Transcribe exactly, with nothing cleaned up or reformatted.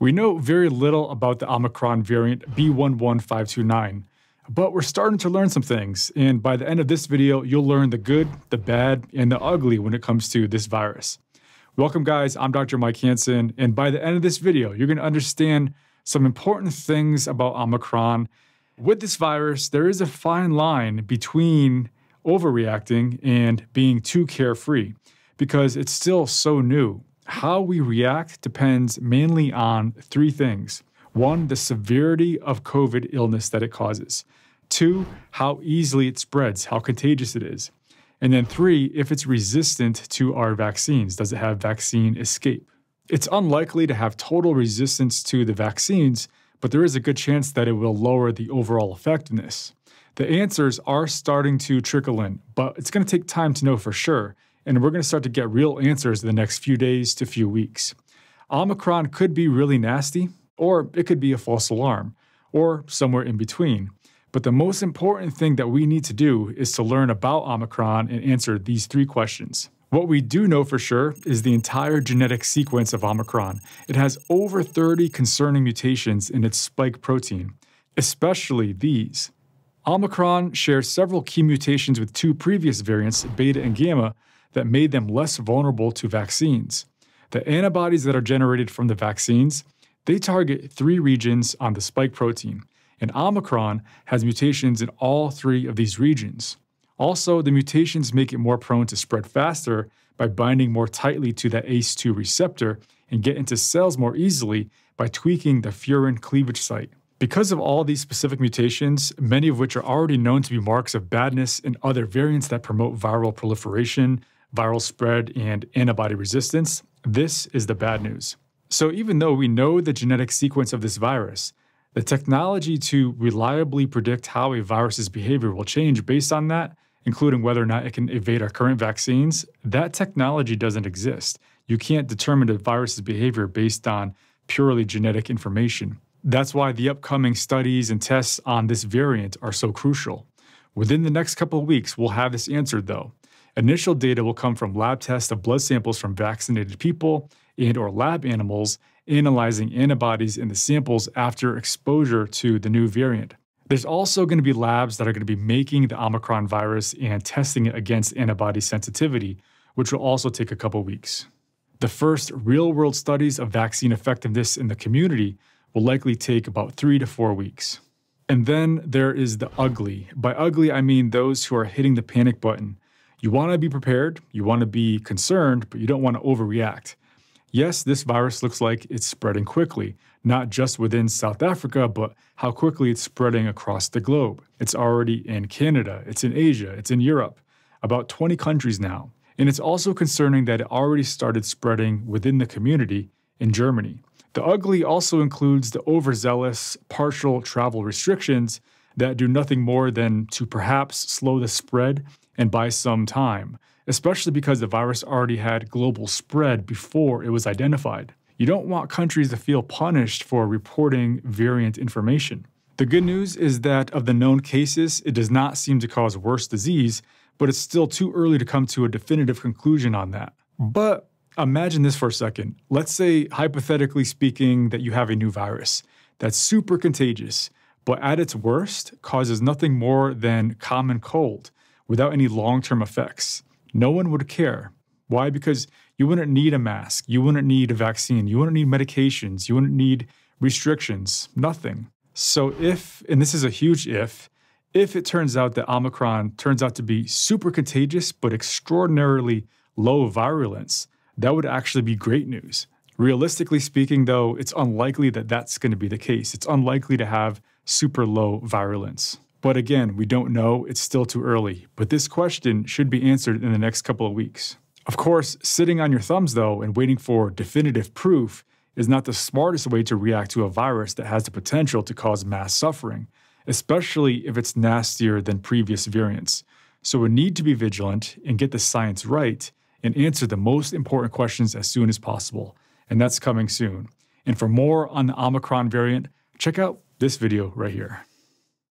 We know very little about the Omicron variant B one one five two nine, but we're starting to learn some things, and by the end of this video, you'll learn the good, the bad, and the ugly when it comes to this virus. Welcome guys, I'm Doctor Mike Hansen, and by the end of this video, you're going to understand some important things about Omicron. With this virus, there is a fine line between overreacting and being too carefree, because it's still so new. How we react depends mainly on three things. One, the severity of COVID illness that it causes. Two, how easily it spreads, how contagious it is. And then three, if it's resistant to our vaccines. Does it have vaccine escape? It's unlikely to have total resistance to the vaccines, but there is a good chance that it will lower the overall effectiveness. The answers are starting to trickle in, but it's going to take time to know for sure. And we're going to start to get real answers in the next few days to few weeks. Omicron could be really nasty, or it could be a false alarm, or somewhere in between. But the most important thing that we need to do is to learn about Omicron and answer these three questions. What we do know for sure is the entire genetic sequence of Omicron. It has over thirty concerning mutations in its spike protein, especially these. Omicron shares several key mutations with two previous variants, Beta and Gamma, that made them less vulnerable to vaccines. The antibodies that are generated from the vaccines, they target three regions on the spike protein, and Omicron has mutations in all three of these regions. Also, the mutations make it more prone to spread faster by binding more tightly to that A C E two receptor and get into cells more easily by tweaking the furin cleavage site. Because of all these specific mutations, many of which are already known to be marks of badness in other variants that promote viral proliferation, viral spread, and antibody resistance, this is the bad news. So even though we know the genetic sequence of this virus, the technology to reliably predict how a virus's behavior will change based on that, including whether or not it can evade our current vaccines, that technology doesn't exist. You can't determine a virus's behavior based on purely genetic information. That's why the upcoming studies and tests on this variant are so crucial. Within the next couple of weeks, we'll have this answered though. Initial data will come from lab tests of blood samples from vaccinated people and or lab animals analyzing antibodies in the samples after exposure to the new variant. There's also going to be labs that are going to be making the Omicron virus and testing it against antibody sensitivity, which will also take a couple weeks. The first real-world studies of vaccine effectiveness in the community will likely take about three to four weeks. And then there is the ugly. By ugly, I mean those who are hitting the panic button. You want to be prepared, you want to be concerned, but you don't want to overreact. Yes, this virus looks like it's spreading quickly, not just within South Africa, but how quickly it's spreading across the globe. It's already in Canada, it's in Asia, it's in Europe, about twenty countries now. And it's also concerning that it already started spreading within the community in Germany. The ugly also includes the overzealous partial travel restrictions that do nothing more than to perhaps slow the spread and buy some time, especially because the virus already had global spread before it was identified. You don't want countries to feel punished for reporting variant information. The good news is that of the known cases, it does not seem to cause worse disease, but it's still too early to come to a definitive conclusion on that. But imagine this for a second. Let's say, hypothetically speaking, that you have a new virus that's super contagious, but at its worst causes nothing more than common cold without any long-term effects. No one would care. Why? Because you wouldn't need a mask, you wouldn't need a vaccine, you wouldn't need medications, you wouldn't need restrictions, nothing. So if, and this is a huge if, if it turns out that Omicron turns out to be super contagious but extraordinarily low virulence, that would actually be great news. Realistically speaking though, it's unlikely that that's going to be the case. It's unlikely to have super low virulence. But again, we don't know, it's still too early. But this question should be answered in the next couple of weeks. Of course, sitting on your thumbs though and waiting for definitive proof is not the smartest way to react to a virus that has the potential to cause mass suffering, especially if it's nastier than previous variants. So we need to be vigilant and get the science right and answer the most important questions as soon as possible. And that's coming soon. And for more on the Omicron variant, check out this video right here.